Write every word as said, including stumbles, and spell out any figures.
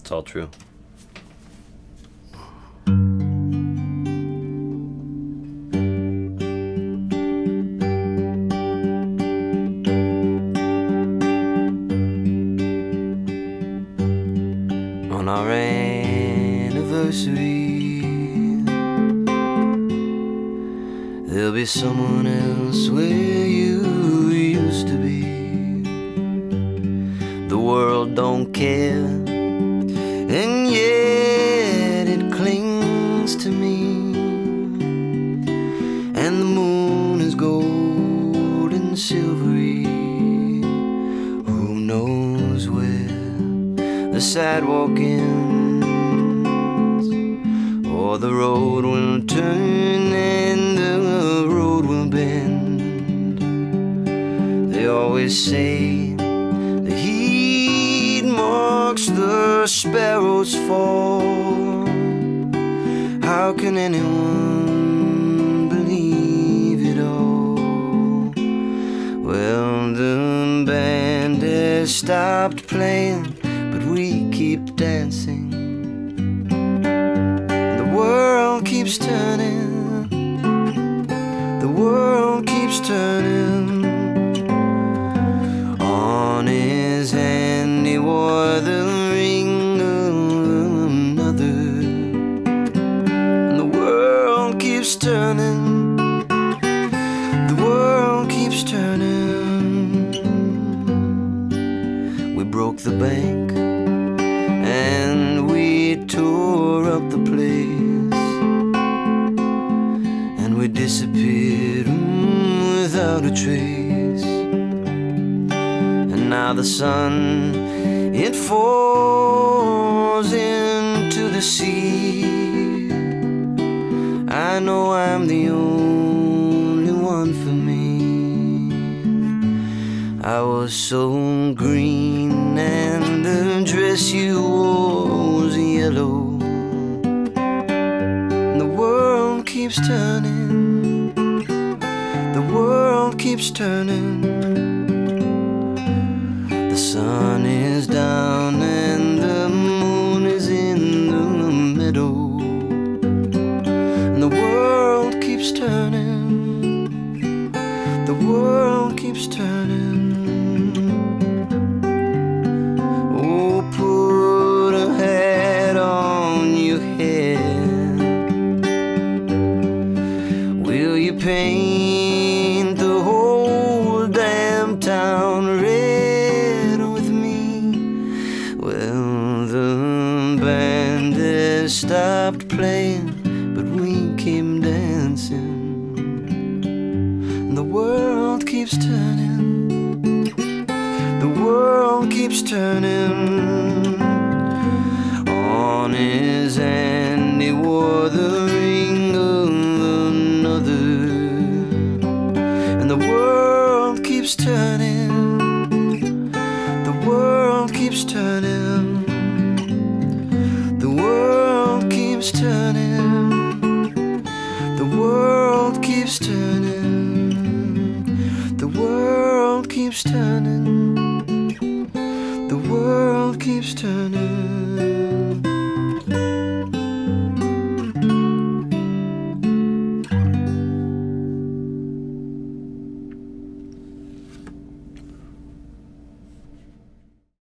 It's all true. On our anniversary, there'll be someone else where you used to be. The world don't care, and yet it clings to me. And the moon is gold and silvery. Who knows where the sidewalk ends, or the road will turn and the road will bend. They always say the heat marks the sparrow's fall. How can anyone believe it all? Well, the band has stopped playing, but we keep dancing. The world keeps turning, the world keeps turning. On his hand he wore the ring of another. And the world keeps turning, the world keeps turning. We broke the bank and we tore up the place, and we disappeared mm, without a trace. And now the sun, it falls into the sea. I know I'm the only one for me. I was so green and the dress you wore was yellow. And the world keeps turning, the world keeps turning. The sun is down and the moon is in the middle. And the world keeps turning, the world keeps turning. Oh, put a hat on your head. Will you paint the whole damn town red with me? Well, the band has stopped playing, but we keep dancing. And the world keeps turning, the world keeps turning. On his hand he wore the ring of another. And the world keeps turning, the world keeps turning. The world keeps turning, the world keeps turning. The world keeps turning, the world keeps turning.